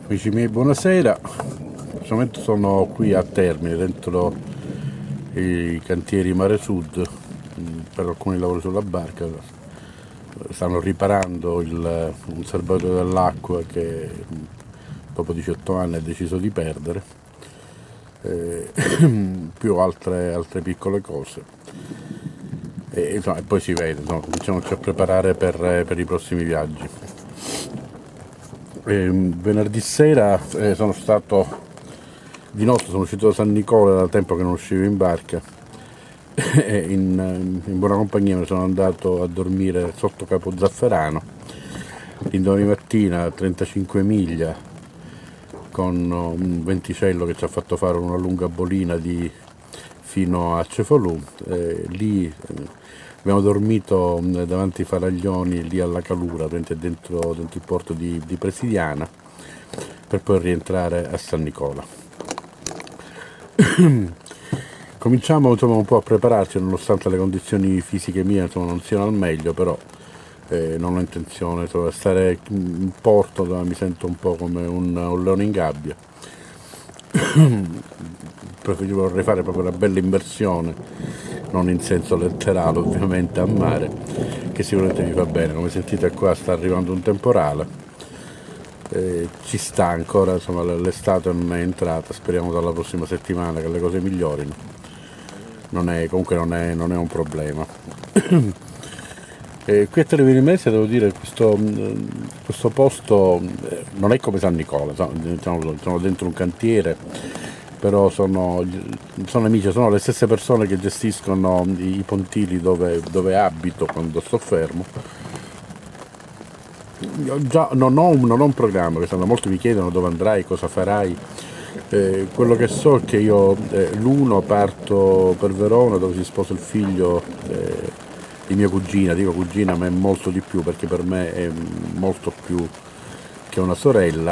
Amici miei, buonasera. In questo momento sono qui a Termini, dentro i cantieri Mare Sud, per alcuni lavori sulla barca. Stanno riparando un serbatoio dell'acqua che dopo 18 anni ha deciso di perdere, più altre piccole cose. E poi si vede, cominciamoci a preparare per i prossimi viaggi. Venerdì sera sono stato di notte, sono uscito da San Nicola, da tempo che non uscivo in barca e in buona compagnia me ne sono andato a dormire sotto Capo Zafferano l'indomani mattina a 35 miglia con un venticello che ci ha fatto fare una lunga bolina fino a Cefalù. Lì abbiamo dormito davanti ai faraglioni, lì alla Calura, dentro il porto di Presidiana, per poi rientrare a San Nicola. Cominciamo un po' a prepararci, nonostante le condizioni fisiche mie non siano al meglio, però non ho intenzione di stare in porto dove mi sento un po' come un leone in gabbia. Vorrei fare proprio una bella immersione, non in senso letterale ovviamente, a mare, che sicuramente mi fa bene. Come sentite qua sta arrivando un temporale, ci sta ancora, insomma l'estate non è entrata, speriamo dalla prossima settimana che le cose migliorino. Comunque non è un problema. Qui a Termini Imerese devo dire questo posto non è come San Nicola, sono dentro un cantiere, però sono amici, sono le stesse persone che gestiscono i pontili dove abito quando sto fermo. Già non ho un programma, perché molti mi chiedono dove andrai, cosa farai. Quello che so è che io l'1 parto per Verona, dove si sposa il figlio di mia cugina. Dico cugina, ma è molto di più, perché per me è molto più che una sorella.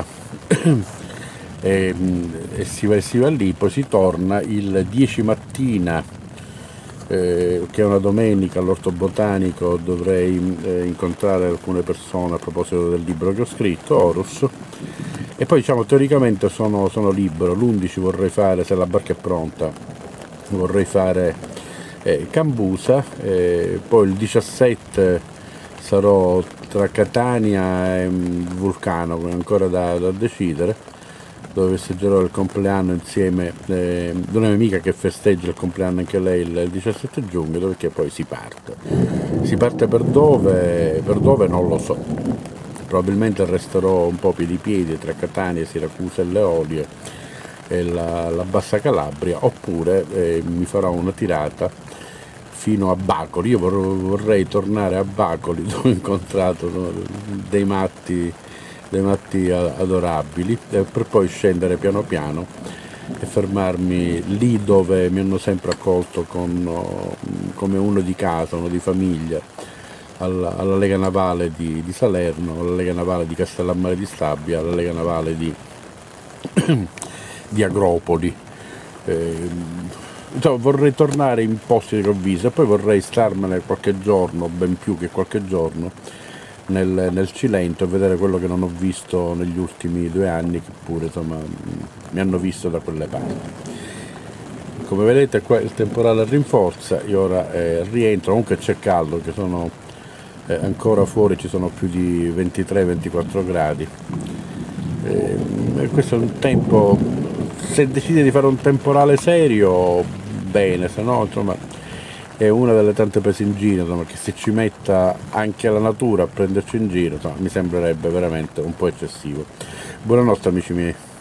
E si va lì, poi si torna il 10 mattina, che è una domenica, all'Orto Botanico. Dovrei incontrare alcune persone a proposito del libro che ho scritto, Horus, e poi teoricamente sono libero. L'11 vorrei fare, se la barca è pronta, vorrei fare Cambusa, poi il 17 sarò tra Catania e Vulcano, ancora da decidere, dove festeggerò il compleanno insieme ad una mia amica che festeggia il compleanno anche lei il 17 giugno, dove poi si parte. Si parte per dove non lo so, probabilmente resterò un po' piedi tra Catania, Siracusa e Le Olie e la Bassa Calabria, oppure mi farò una tirata fino a Bacoli. Io vorrei tornare a Bacoli, dove ho incontrato dei matti adorabili, per poi scendere piano piano e fermarmi lì dove mi hanno sempre accolto come uno di casa, uno di famiglia, alla Lega Navale di Salerno, alla Lega Navale di Castellammare di Stabia, alla Lega Navale di Agropoli. Vorrei tornare in posti che ho visto, e poi vorrei starmene qualche giorno, ben più che qualche giorno, nel Cilento, e vedere quello che non ho visto negli ultimi 2 anni, che pure mi hanno visto da quelle parti. Come vedete qua il temporale rinforza, io ora rientro. Comunque c'è caldo, che sono ancora fuori, ci sono più di 23-24 gradi, e questo è un tempo, se decide di fare un temporale serio bene, se no è una delle tante prese in giro, che se ci metta anche la natura a prenderci in giro, mi sembrerebbe veramente un po' eccessivo. Buonanotte amici miei.